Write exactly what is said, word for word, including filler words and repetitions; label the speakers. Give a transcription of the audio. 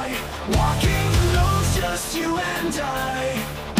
Speaker 1: sky, walking the roads, just you and I.